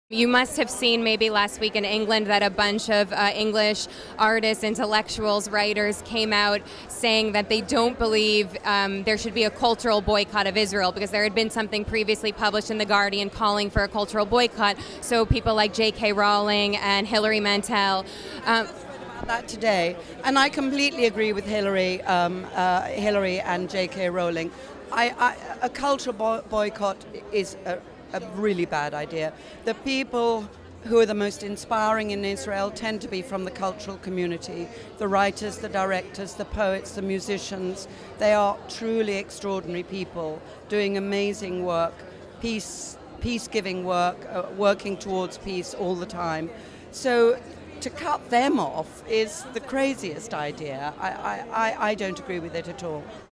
You must have seen maybe last week in England that a bunch of English artists, intellectuals, writers came out saying that they don't believe there should be a cultural boycott of Israel, because there had been something previously published in The Guardian calling for a cultural boycott. So people like J.K. Rowling and Hilary Mantel. That today, and I completely agree with Hilary and J.K. Rowling. A cultural boycott is a really bad idea. The people who are the most inspiring in Israel tend to be from the cultural community. The writers, the directors, the poets, the musicians. They are truly extraordinary people doing amazing work, peace-giving work, working towards peace all the time. So to cut them off is the craziest idea. I don't agree with it at all.